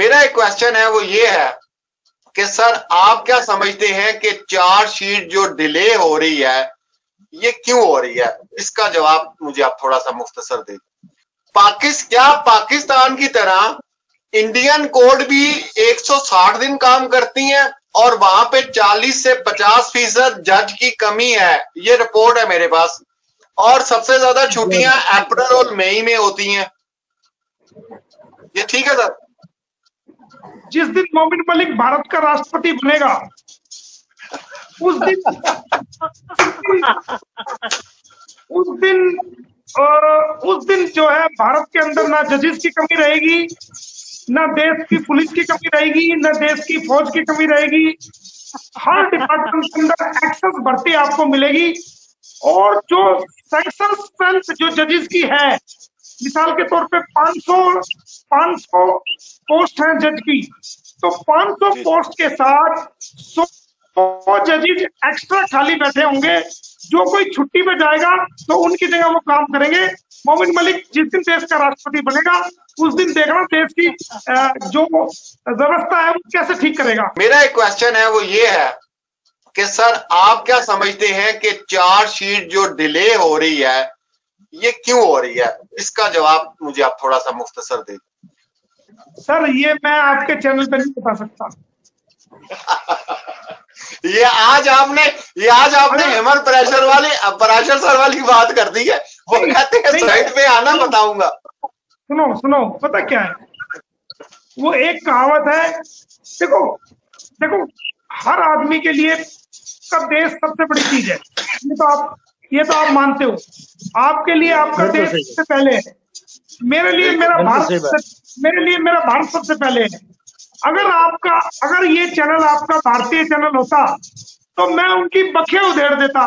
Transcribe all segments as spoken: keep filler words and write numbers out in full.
मेरा एक क्वेश्चन है वो ये है कि सर आप क्या समझते हैं कि चार्जशीट जो डिले हो रही है ये क्यों हो रही है? इसका जवाब मुझे आप थोड़ा सा मुख्तसर दे। पाकिस्तान क्या पाकिस्तान की तरह इंडियन कोर्ट भी एक सौ साठ दिन काम करती हैं और वहां पे चालीस से पचास फीसद जज की कमी है, ये रिपोर्ट है मेरे पास। और सबसे ज्यादा छुट्टियां अप्रैल और मई में होती हैं। ये ठीक है सर? जिस दिन मोमिन मलिक भारत का राष्ट्रपति बनेगा उस दिन उस दिन आ, उस दिन जो है भारत के अंदर ना जजेस की कमी रहेगी, ना देश की पुलिस की कमी रहेगी, ना देश की फौज की कमी रहेगी। हर डिपार्टमेंट के अंदर एक्सेस भर्ती आपको मिलेगी। और जो सैंक्शन स्ट्रेंथ जो जजेस की है, मिसाल के तौर पे पाँच सौ पोस्ट हैं जज की, तो पाँच सौ पोस्ट के साथ सौ जजेस एक्स्ट्रा खाली बैठे होंगे। जो कोई छुट्टी पे जाएगा तो उनकी जगह वो काम करेंगे। मोमिन मलिक जिस दिन देश का राष्ट्रपति बनेगा उस दिन देखना देश की जो व्यवस्था है वो कैसे ठीक करेगा। मेरा एक क्वेश्चन है वो ये है कि सर आप क्या समझते हैं कि चार्जशीट जो डिले हो रही है ये क्यों हो रही है? इसका जवाब मुझे आप थोड़ा सा मुख्तसर दे। सर ये मैं आपके चैनल पे नहीं बता सकता। ये आज आपने ये आज आपने हेमर प्रेशर वाली प्रेशर सर वाली बात कर दी है। वो कहते हैं साइड पे आना बताऊंगा। सुनो सुनो पता क्या है, वो एक कहावत है, देखो देखो हर आदमी के लिए का देश सबसे बड़ी चीज है। ये तो आप ये तो आप मानते हो। आपके लिए आपका देश सबसे पहले है, मेरे लिए मेरा भारत मेरे लिए मेरा भारत सबसे पहले है। अगर आपका अगर ये चैनल आपका भारतीय चैनल होता तो मैं उनकी बखें उधेड़ देता।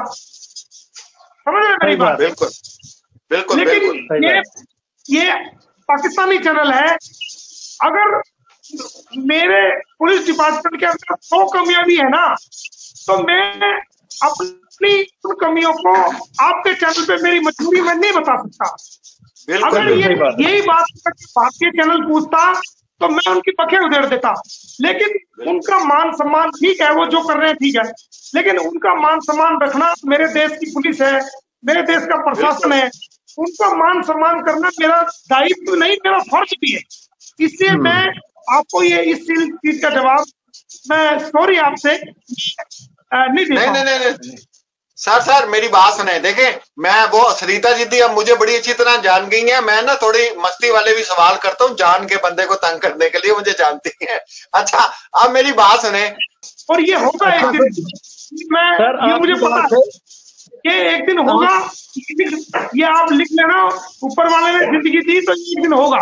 समझ रहे मेरी बात? बिल्कुल बिल्कुल। लेकिन बिल्कुल। ये ये पाकिस्तानी चैनल है। अगर मेरे पुलिस डिपार्टमेंट के अंदर सौ कमियां भी है ना, तो मैं अपनी उन कमियों को आपके चैनल पे मेरी मजबूरी में नहीं बता सकता। अगर ये यही बात भारतीय चैनल पूछता तो मैं उनकी बखें उधेड़ देता। लेकिन उनका मान सम्मान ठीक है, वो जो कर रहे हैं ठीक है, लेकिन उनका मान सम्मान रखना मेरे देश की पुलिस है, मेरे देश का प्रशासन है, उनका मान सम्मान करना मेरा दायित्व नहीं, मेरा फर्ज भी है। इसलिए मैं आपको ये इस चीज का जवाब मैं सॉरी आपसे नहीं दे नहीं, नहीं नहीं नहीं सर सर मेरी बात सुने। देखें मैं वो सरिता जी थी, अब मुझे बड़ी अच्छी तरह जान गई है। मैं ना थोड़ी मस्ती वाले भी सवाल करता हूँ जान के, बंदे को तंग करने के लिए, मुझे जानती है। अच्छा अब मेरी बात सुने। और ये होगा एक दिन, मैं ये मुझे पता है कि एक दिन होगा। ये आप लिख लेना, ऊपर वाले ने जिंदगी दी तो एक दिन होगा।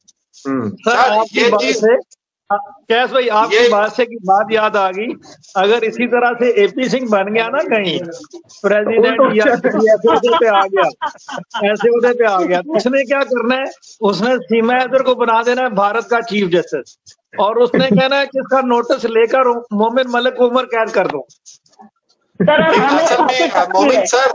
सर ये चीज कैस भाई आपकी बात से की बात याद आ गई। अगर इसी तरह से एपी सिंह बन गया ना कहीं प्रेसिडेंट या ऐसे उहदे पे आ गया ऐसे उहदे पे आ गया तो उसने क्या करना है, उसने सीमा हैदर को बना देना है भारत का चीफ जस्टिस, और उसने कहना है कि इसका नोटिस लेकर मोमिन मलिक को उम्र कैद कर दो। मोमिन सर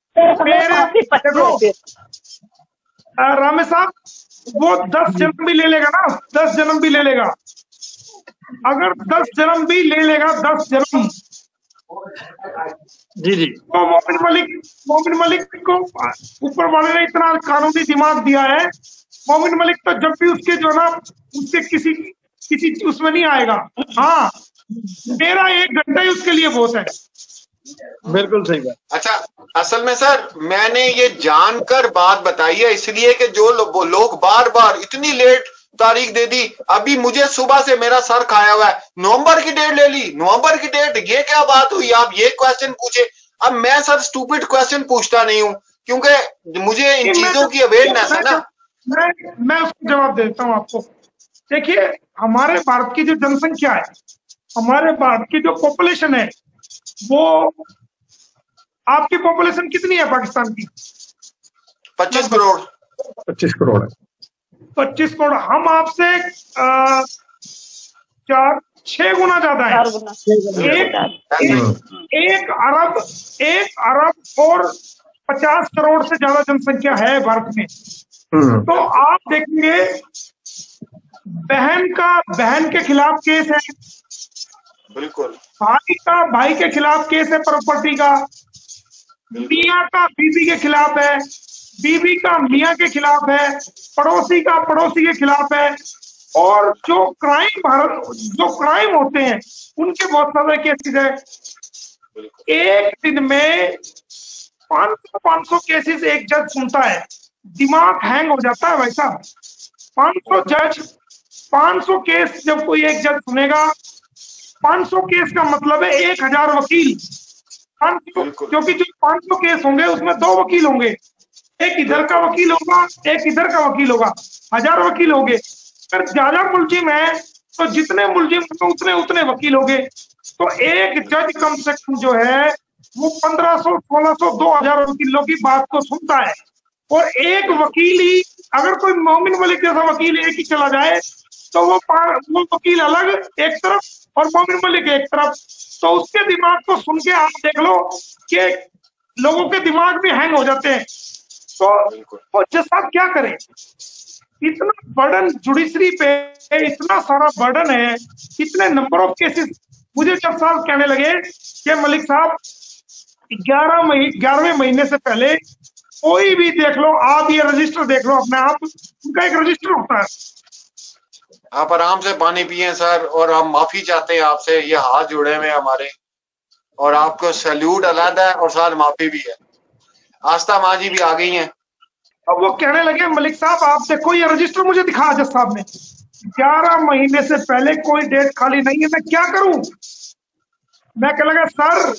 रामे साहब वो दस जन्म भी ले लेगा ना, दस जन्म भी ले लेगा। अगर दस जन्म भी ले लेगा, दस जन्म जी जी तो मोमिन मलिक मोमिन मलिक को ऊपर वाले ने इतना कानूनी दिमाग दिया है। मोमिन मलिक तो जब भी उसके जो ना उसके किसी किसी उसमें नहीं आएगा। हाँ मेरा एक घंटा ही उसके लिए बहुत है। बिल्कुल सही बात। अच्छा असल में सर मैंने ये जानकर बात बताई है इसलिए कि जो लो, लोग बार बार इतनी लेट तारीख दे दी। अभी मुझे सुबह से मेरा सर खाया हुआ है, नवंबर की डेट ले ली, नवंबर की डेट, ये क्या बात हुई? आप ये क्वेश्चन पूछे। अब मैं सर स्टूपिड क्वेश्चन पूछता नहीं हूँ क्योंकि मुझे इन चीजों की अवेयरनेस है ना। मैं मैं उसको जवाब देता हूँ आपको। देखिए हमारे भारत की जो जनसंख्या है, हमारे भारत की जो पॉपुलेशन है, वो आपकी पॉपुलेशन कितनी है पाकिस्तान की? पच्चीस करोड़। पच्चीस करोड़ है। पच्चीस करोड़। हम आपसे चार छह गुना ज्यादा है। एक, एक, एक अरब एक अरब और पचास करोड़ से ज्यादा जनसंख्या है भारत में। तो आप देखेंगे बहन का बहन के खिलाफ केस है, बिल्कुल। भाई का भाई के खिलाफ केस है प्रॉपर्टी का, मियाँ का बीबी के खिलाफ है, बीबी का मियाँ के खिलाफ है, पड़ोसी का पड़ोसी के खिलाफ है। और जो क्राइम भारत जो क्राइम होते हैं उनके बहुत सारे केसेस है। एक दिन में पाँच सौ पाँच सौ केसेस एक जज सुनता है, दिमाग हैंग हो जाता है भाई साहब। पाँच सौ जज पाँच सौ केस जब कोई एक जज सुनेगा, पाँच सौ केस का मतलब है एक हजार वकील। क्योंकि जो पाँच सौ केस होंगे उसमें दो वकील होंगे, एक इधर का वकील होगा एक इधर का वकील होगा, हजार वकील होंगे। अगर ज्यादा मुलजिम है तो जितने मुलजिम उतने उतने वकील होंगे। तो एक जज कम से कम जो है वो पंद्रह सौ सोलह सौ दो हजार वकीलों की बात को सुनता है। और एक वकील ही, अगर कोई मोमिन मलिक जैसा वकील एक ही चला जाए तो वो वो वकील अलग एक तरफ और मोमिन मलिक एक तरफ, तो उसके दिमाग को सुन के आप देख लो कि लोगों के दिमाग भी हैंग हो जाते हैं। तो जज साहब क्या करें, इतना बर्डन जुडिशरी पे, इतना सारा बर्डन है, इतने नंबर ऑफ केसेस। मुझे जब साहब कहने लगे कि मलिक साहब ग्यारह महीने ग्यारहवें महीने से पहले कोई भी देख लो, आप ये रजिस्टर देख लो अपने आप, उनका एक रजिस्टर होता है। आप आराम से पानी पिए सर, और हम माफी चाहते हैं आपसे, ये हाथ जुड़े हुए हमारे, और आपको सैल्यूट अलहदा है और साथ माफी भी है। आस्था माँ जी भी आ गई हैं। अब वो कहने लगे मलिक साहब आप देखो ये रजिस्टर मुझे दिखा जज साहब ने, ग्यारह महीने से पहले कोई डेट खाली नहीं है, मैं क्या करूं। मैं कह लगा सर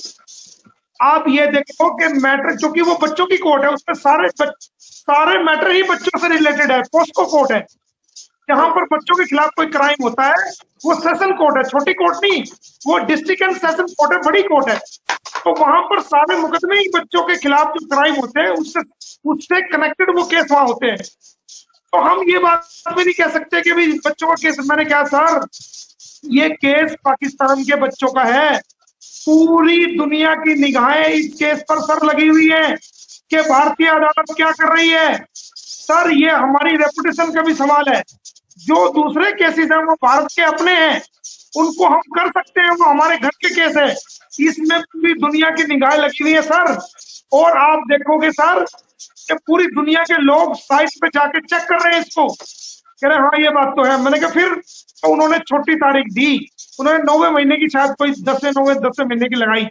आप ये देखो कि मैटर, क्योंकि वो बच्चों की कोर्ट है, उसमें सारे सारे मैटर ही बच्चों से रिलेटेड है। पोस्को कोर्ट है, जहां पर बच्चों के खिलाफ कोई क्राइम होता है वो सेशन कोर्ट है, छोटी कोर्ट नहीं, वो डिस्ट्रिक्ट एंड सेशन कोर्ट है, बड़ी कोर्ट है। तो वहां पर सारे मुकदमे ही बच्चों के खिलाफ जो क्राइम होते हैं उससे उससे कनेक्टेड वो केस वहां होते हैं। तो हम ये बात भी नहीं कह सकते कि भी बच्चों का केस। मैंने कहा सर ये केस पाकिस्तान के बच्चों का है, पूरी दुनिया की निगाहें इस केस पर सर लगी हुई है कि भारतीय अदालत क्या कर रही है। सर ये हमारी रेपुटेशन का भी सवाल है। जो दूसरे केसेस हैं वो भारत के अपने हैं, उनको हम कर सकते हैं, वो हमारे घर के केस है। इसमें पूरी दुनिया की निगाहें लगी हुई है सर। और आप देखोगे सर कि पूरी दुनिया के लोग साइट पे जाके चेक कर रहे हैं इसको, कह रहे हाँ ये बात तो है। मैंने कहा फिर तो उन्होंने छोटी तारीख दी, उन्होंने नौवे महीने की शायद कोई दसवें नौवे दसवें महीने की लगाई।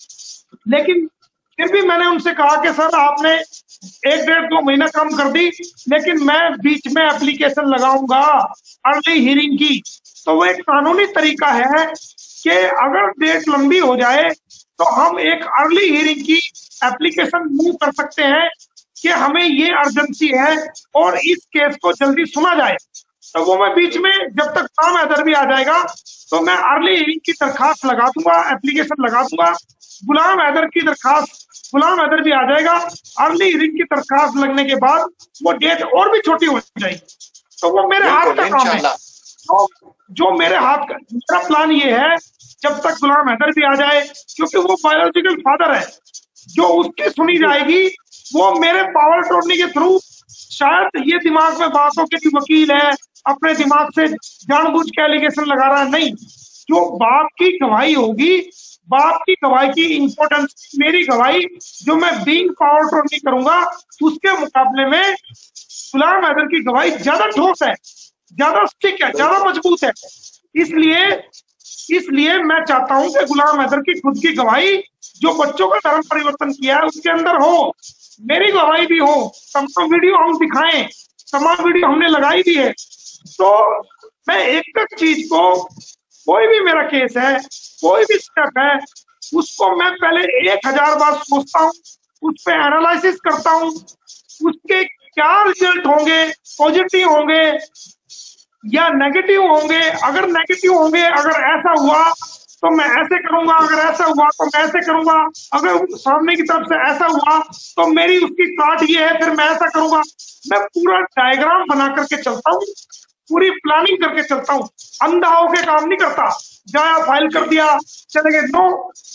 लेकिन फिर भी मैंने उनसे कहा कि सर आपने एक डेढ़ दो महीना कम कर दी, लेकिन मैं बीच में एप्लीकेशन लगाऊंगा अर्ली हियरिंग की। तो वो एक कानूनी तरीका है कि अगर डेट लंबी हो जाए तो हम एक अर्ली हियरिंग की एप्लीकेशन मूव कर सकते हैं कि हमें ये अर्जेंसी है और इस केस को जल्दी सुना जाए। तो वो मैं बीच में जब तक काम हैदर भी आ जाएगा तो मैं अर्ली हियरिंग की दरखास्त लगा दूंगा, एप्लीकेशन लगा दूंगा। गुलाम हैदर की दरखास्त, गुलाम हैदर भी आ जाएगा, अर्ली हियरिंग की दरखास्त लगने के बाद वो डेट और भी छोटी हो जाएगी। तो वो मेरे हाथ का काम है। तो जो मेरे हाथ का, मेरा प्लान ये है जब तक गुलाम हैदर भी आ जाए, क्योंकि वो बायोलॉजिकल फादर है, जो उसकी सुनी जाएगी वो मेरे पावर अटॉर्नी के थ्रू। शायद ये दिमाग में बात हो कि वकील है अपने दिमाग से जानबूझ के एलिगेशन लगा रहा है, नहीं। जो बाप की गवाही होगी, बाप की गवाही की इंपॉर्टेंस, मेरी गवाही जो मैं बीइंग पावर अटॉर्नी करूंगा उसके मुकाबले में गुलाम हैदर की गवाही ज्यादा ठोस है, ज्यादा स्टिक है, ज्यादा मजबूत है। इसलिए इसलिए मैं चाहता हूं कि गुलाम हैदर की खुद की गवाही जो बच्चों का धर्म परिवर्तन किया है उसके अंदर हो, मेरी गवाही भी हो। तमाम वीडियो हम दिखाएं, तमाम वीडियो हमने लगाई भी है। तो मैं एक एक चीज को, कोई भी मेरा केस है, कोई भी स्टेप है, उसको मैं पहले एक हजार बार सोचता हूँ, उस पर एनालिसिस करता हूँ, उसके क्या रिजल्ट होंगे, पॉजिटिव होंगे या नेगेटिव होंगे। अगर नेगेटिव होंगे, अगर ऐसा हुआ तो मैं ऐसे करूंगा, अगर ऐसा हुआ तो मैं ऐसे करूंगा, अगर सामने की तरफ से ऐसा हुआ तो मेरी उसकी काट ये है, फिर मैं ऐसा करूंगा। मैं पूरा डायग्राम बना करके चलता हूँ, पूरी प्लानिंग करके चलता हूँ, अंधा होके काम नहीं करता, जाया फाइल कर दिया चले गए। नो,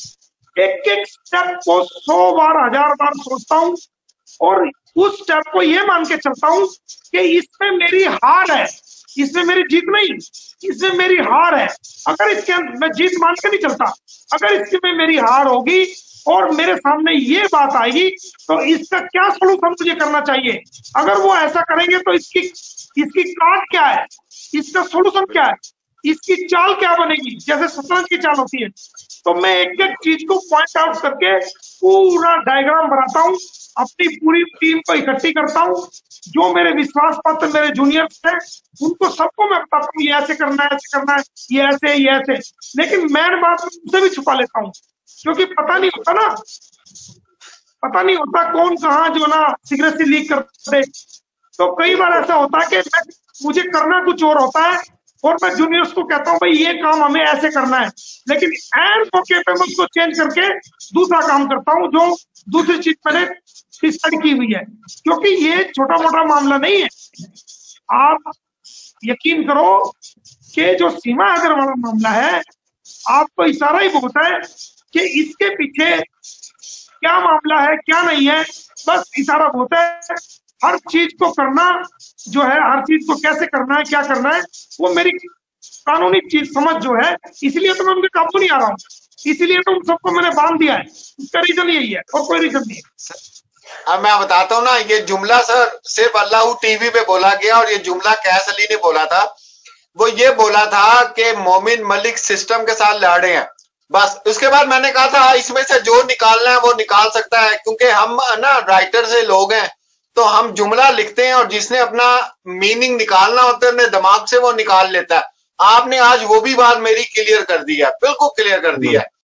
एक एक स्टेप को सौ बार हजार बार सोचता हूँ और उस स्टेप को ये मान के चलता हूँ कि इसमें मेरी हार है, इसमें मेरी जीत नहीं, इसमें मेरी हार है। अगर इसके अंदर मैं जीत मान के नहीं चलता, अगर इसमें मेरी हार होगी और मेरे सामने ये बात आएगी तो इसका क्या सोल्यूशन मुझे करना चाहिए। अगर वो ऐसा करेंगे तो इसकी इसकी काट क्या है, इसका सोल्यूशन क्या है, इसकी चाल क्या बनेगी, जैसे शतरंज की चाल होती है। तो मैं एक एक चीज को पॉइंट आउट करके पूरा डायग्राम बनाता हूँ, अपनी पूरी टीम को इकट्ठी करता हूँ, जो मेरे विश्वास पात्र मेरे जूनियर्स हैं उनको सबको मैं बताता हूँ ये ऐसे करना है, ऐसे करना है, ये ऐसे ये ऐसे। लेकिन मैं बात उनसे भी छुपा लेता हूँ, क्योंकि पता नहीं होता ना, पता नहीं होता कौन कहाँ जो ना सीक्रेसी लीक कर दे। तो कई बार ऐसा होता है कि मुझे करना कुछ और होता है और मैं जूनियर्स को कहता हूँ भाई ये काम हमें ऐसे करना है, लेकिन एंड मौके पे मैं उसको चेंज करके दूसरा काम करता हूँ जो दूसरी चीज मैंने डिसाइड की हुई है। क्योंकि ये छोटा मोटा मामला नहीं है, आप यकीन करो कि जो सीमा हैदर वाला मामला है, आपको इशारा ही बहुत है कि इसके पीछे क्या मामला है क्या नहीं है, बस इशारा बहुत है। हर चीज को करना जो है, हर चीज को कैसे करना है, क्या करना है, वो मेरी कानूनी चीज समझ जो है, इसलिए तो मैं उनके काबू नहीं आ रहा हूँ, इसीलिए तो उन सबको मैंने बांध दिया है। उसका रीजन यही है और कोई रीजन नहीं है। अब मैं बताता हूँ ना, ये जुमला सर सिर्फ अल्लाह टीवी पे बोला गया और ये जुमला कैस अली ने बोला था। वो ये बोला था कि मोमिन मलिक सिस्टम के साथ लड़े हैं, बस। उसके बाद मैंने कहा था इसमें से जो निकालना है वो निकाल सकता है, क्योंकि हम ना राइटर से लोग हैं तो हम जुमला लिखते हैं और जिसने अपना मीनिंग निकालना होता है अपने दिमाग से वो निकाल लेता है। आपने आज वो भी बात मेरी क्लियर कर दी है, बिल्कुल क्लियर कर दी है।